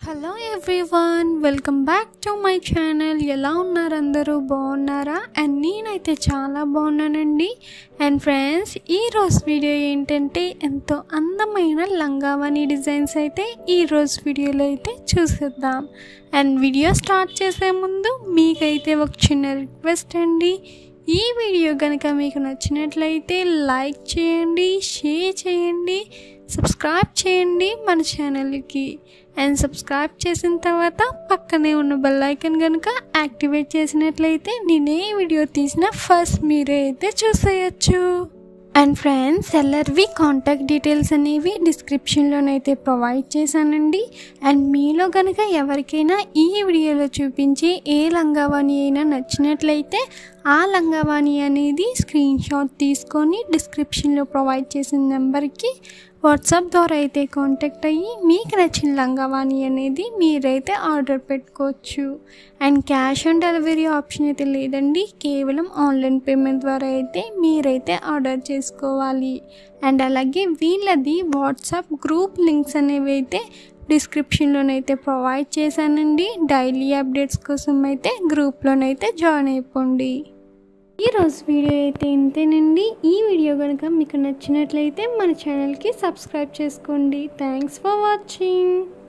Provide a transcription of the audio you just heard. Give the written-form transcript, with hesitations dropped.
Hello everyone, welcome back to my channel. ఎలా ఉన్నారు అందరూ? బాగున్నారా? అండ్ నేనైతే చాలా బాగున్నానండి. అండ్ ఫ్రెండ్స్, ఈరోజు వీడియో ఏంటంటే ఎంతో అందమైన లంగావని డిజైన్స్ అయితే ఈరోజు వీడియోలో అయితే చూసేద్దాం. అండ్ వీడియో స్టార్ట్ చేసే ముందు మీకైతే ఒక చిన్న రిక్వెస్ట్ అండి. ఈ వీడియో కనుక మీకు నచ్చినట్లయితే లైక్ చేయండి, షేర్ చేయండి, సబ్స్క్రైబ్ చేయండి మన ఛానల్కి. అండ్ సబ్స్క్రైబ్ చేసిన తర్వాత పక్కనే ఉన్న బెల్ ఐకాన్ కనుక యాక్టివేట్ చేసినట్లయితే నేనే వీడియో తీసిన ఫస్ట్ మీరే అయితే చూసేయచ్చు. అండ్ ఫ్రెండ్స్, సెల్లర్వి కాంటాక్ట్ డీటెయిల్స్ అనేవి డిస్క్రిప్షన్లోనైతే ప్రొవైడ్ చేశానండి. అండ్ మీలో కనుక ఎవరికైనా ఈ వీడియోలో చూపించి ఏ లంగావాణి అయినా నచ్చినట్లయితే ఆ లంగావాణి అనేది స్క్రీన్ షాట్ తీసుకొని డిస్క్రిప్షన్లో ప్రొవైడ్ చేసిన నెంబర్కి వాట్సాప్ ద్వారా అయితే కాంటాక్ట్ అయ్యి మీకు నచ్చిన లంగావాణి అనేది మీరైతే ఆర్డర్ పెట్టుకోవచ్చు. And cash on delivery option అయితే లేదండి, కేవలం ఆన్లైన్ పేమెంట్ ద్వారా అయితే మీరైతే ఆర్డర్ చేసుకోవాలి. అండ్ అలాగే వీళ్ళది వాట్సాప్ గ్రూప్ లింక్స్ అనేవి అయితే డిస్క్రిప్షన్లోనైతే ప్రొవైడ్ చేశానండి. డైలీ అప్డేట్స్ కోసం అయితే గ్రూప్లోనైతే జాయిన్ అయిపోండి. ఈరోజు వీడియో అయితే ఇంతేనండి. ఈ వీడియో కనుక మీకు నచ్చినట్లయితే మన ఛానల్కి సబ్స్క్రైబ్ చేసుకోండి. Thanks for watching.